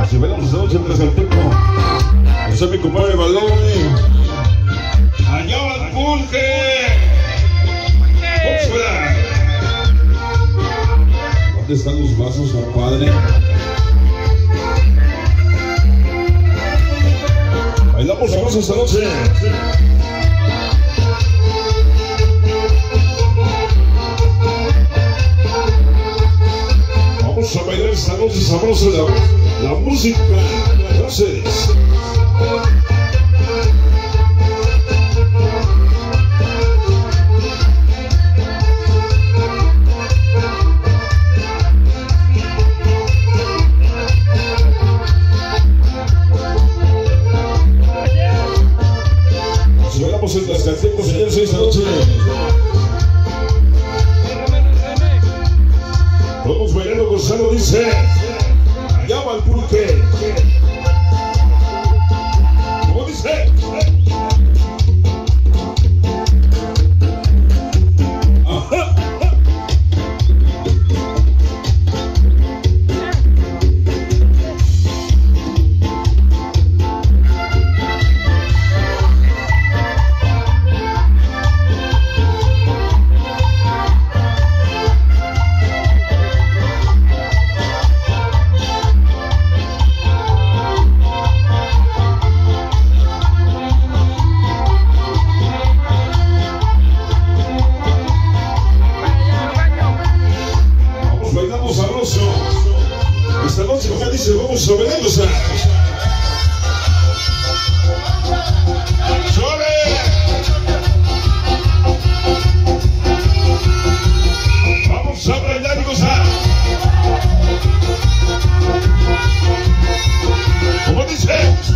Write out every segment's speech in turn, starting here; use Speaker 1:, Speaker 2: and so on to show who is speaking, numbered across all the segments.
Speaker 1: Así bailamos esta noche en Tlaxcalteco. Ese es mi compadre Baloni. Allá va el pulque. ¿Dónde están los vasos, compadre? Bailamos sabroso esta noche. Vamos a bailar esta noche sabrosa la música. Gracias. En Tlaxcalteco, señores, esta noche. Todos bailando, Gonzalo dice: allá va el pulque. ¿Cómo dice? Ajá. Esta noche, como dice, vamos a bailar, o sea. ¡Chore! Vamos a bailar y gozar. ¿Cómo dice?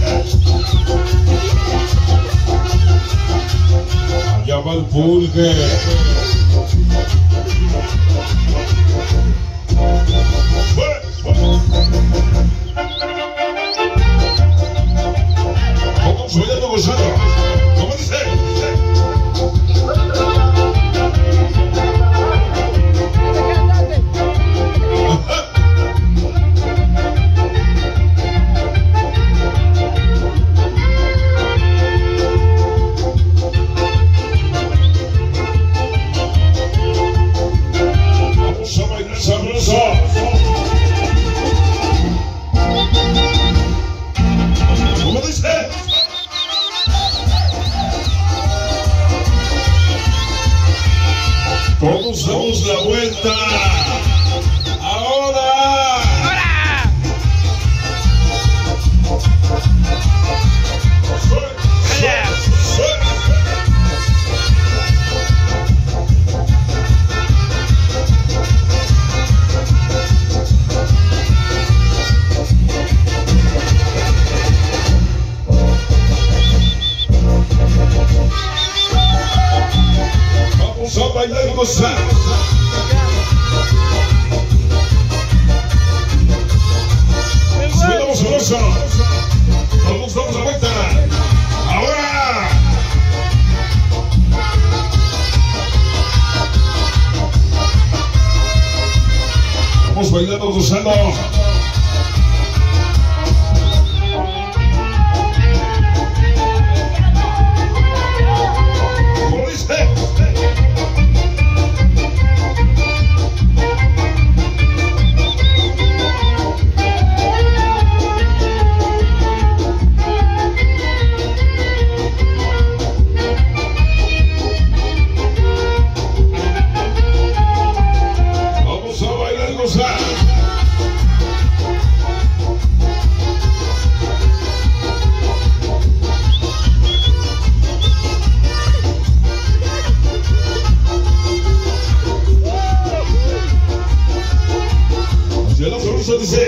Speaker 1: Allá va el pulque. Vamos bailando gozando. ¿Cómo dice? Vamos a bailar sabroso. ¿Cómo dice? Todos damos la vuelta. Ahora. Vamos a bailar y gozar. Subimos sabroso. Todos damos la vuelta. Ahora. Vamos bailando, gozando. ¿Cómo dice? Vamos a bailar y gozar. Hacia la sonrisa dice: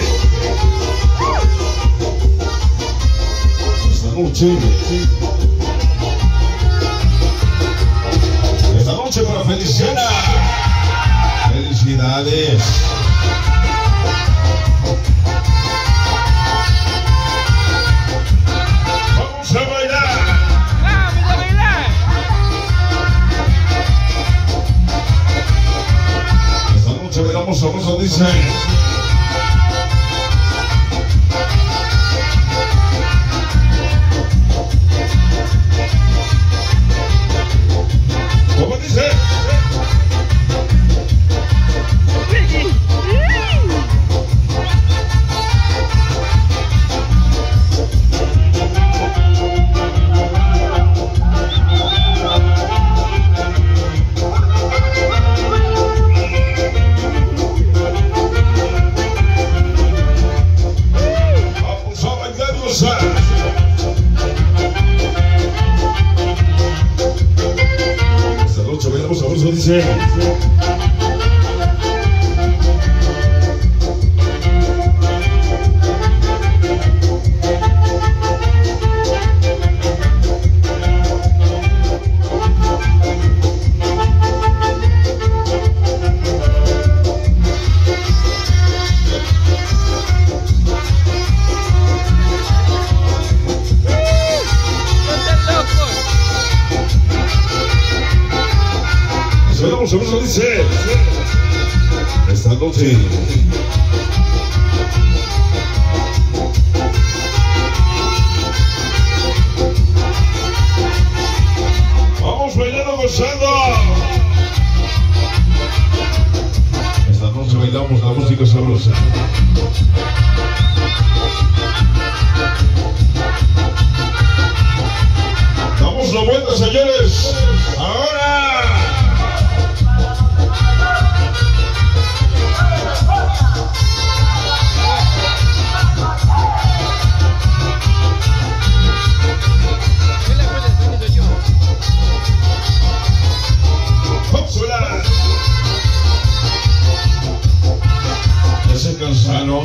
Speaker 1: esta noche para Feliciana. Felicidades. Vamos a bailar.
Speaker 2: ¡Vamos a bailar!
Speaker 1: Esta noche bailamos sabroso, dice. dice. Vamos a ver lo dice. Esta noche. Vamos bailando, gozando. Esta noche bailamos la música sabrosa. Damos la vuelta, señores. Ahora. Ese cansano.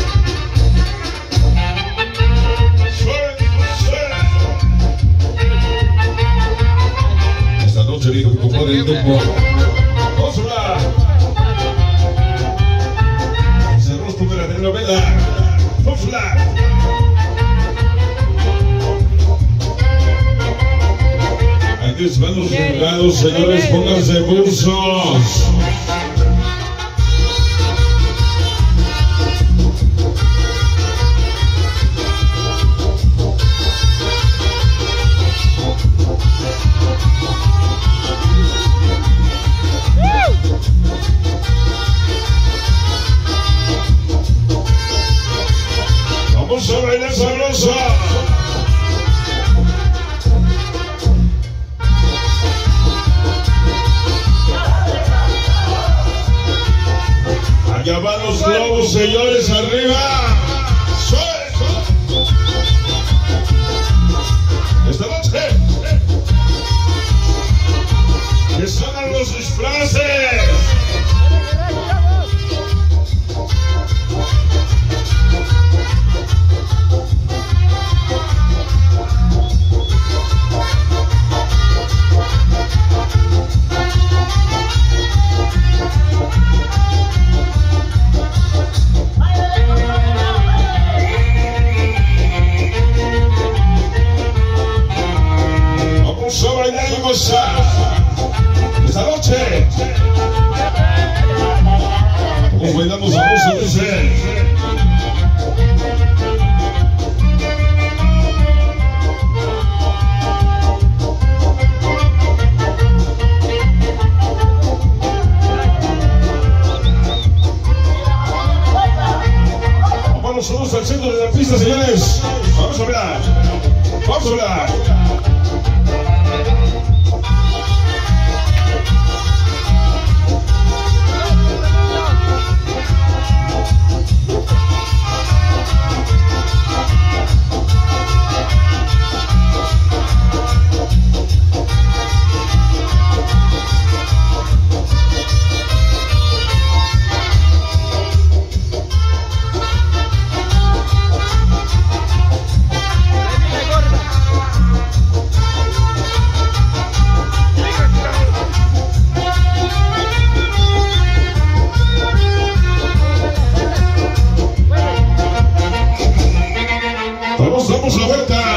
Speaker 1: Esta noche dijo mi compadre el Dumbo. Vamos a hablar. Ese rostro de la telenovela. Vamos a hablar. Aquí van los juzgados, señores, pónganse cursos. Vamos a bailar sabroso. Allá van los globos, señores, arriba. Esta noche que sonan los disfraces. Vamos a bailar y gozar esta noche. Vamos bailando sabroso, dice. Vamos todos al centro de la pista, señores. Vamos a hablar. Vamos a hablar. Vamos a la vuelta.